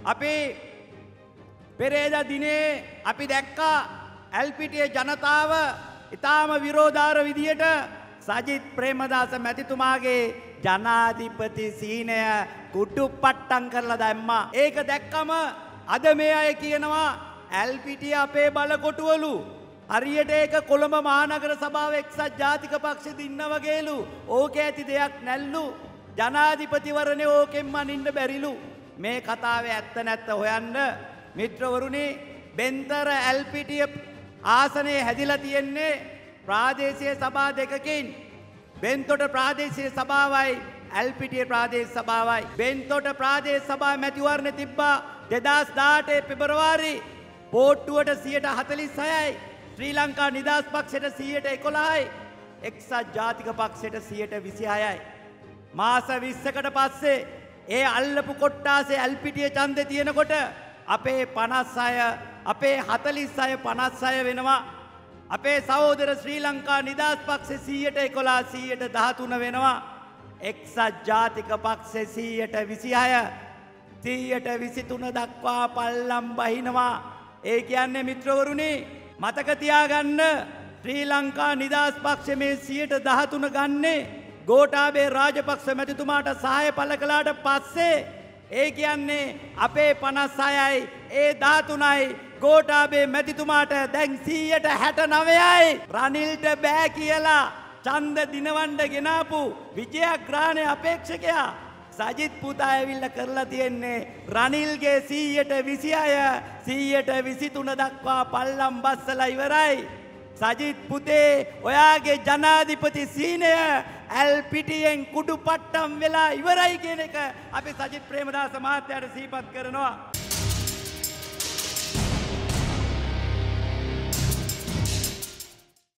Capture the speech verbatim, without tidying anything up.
අපි පෙරේදා දිනේ අපි දැක්කා එල්පීටියේ ජනතාව ඊටාම විරෝධාර විදියට සජිත් ප්‍රේමදාස මැතිතුමාගේ ජනාධිපති සීනය කුඩුපට්ටම් කරලා දැම්මා. ඒක දැක්කම අද මේ අය කියනවා එල්පීටිය අපේ බලකොටුවලු. හරියට ඒක කොළඹ මහනගර සභාව එක්සත් ජාතික පක්ෂෙ දින්න වගේලු. ඕකේ ඇති දෙයක් නැල්ලු. ජනාධිපතිවරණේ ඕකෙන්ම නින්න බැරිලු. මේ කතාවේ ඇත්ත නැත්ත හොයන්න මිත්‍රවරුනි බෙන්තර එල්පීටිය ආසනයේ හැදිලා තියෙන්නේ ප්‍රාදේශීය සභා දෙකකින්. බෙන්තොට ප්‍රාදේශීය සභාවයි එල්පීටිය ප්‍රාදේශීය සභාවයි. බෙන්තොට ප්‍රාදේශීය සභාව මැතිවරණේ තිබ්බා දෙදාස් දාඅට පෙබරවාරි පෝට්ටුවට සියයට හතළිස් හයයි. ශ්‍රී ලංකා නිදහස් පක්ෂයට සියයට එකොළහයි. එක්සත් ජාතික පක්ෂයට සියයට විසිහයයි. මාස විස්සකට පස්සේ ඒ අල්ලපු කොට්ටාසේ එල්පීටිය ඡන්දේ තියෙනකොට අපේ පනස් හය අපේ හතළිස් හය පනස් හය වෙනවා. අපේ සහෝදර ශ්‍රී ලංකා නිදහස් පක්ෂේ සියයට එකොළහ සියයට දහතුන වෙනවා. එක්සත් ජාතික පක්ෂේ සියයට විසිහය සියයට විසිතුන දක්වා පල්ලම් බහිනවා. ඒ කියන්නේ මිත්‍රවරුනි මතක තියාගන්න ශ්‍රී ලංකා නිදහස් පක්ෂේ මේ සියයට දහතුන ගන්නේ ගෝඨාභය රාජපක්ෂ මැතිතුමාට සහාය පළ කළාට පස්සේ. ඒ කියන්නේ අපේ පනස් හයයි ඒ දහතුනයි ගෝඨාභය මැතිතුමාට දැන් සියයට හැට නවයයි. රනිල්ට බෑ කියලා ඡන්ද දිනවන්න ගෙනාපු විජයග්‍රහණයේ අපේක්ෂකයා සජිත් පුතා ඇවිල්ලා කරලා තියෙන්නේ රනිල්ගේ සියයට විසිහය සියයට විසිතුන දක්වා පල්ලම් බස්සලා ඉවරයි. සජිත් පුතේ ඔයාගේ ජනාධිපති සීනය එල්පීටියෙන් කුඩුපට්ටම් වෙලා ඉවරයි කියන එක අපි සජිත් ප්‍රේමදාස මහත්තයාට සිහිපත් කරනවා.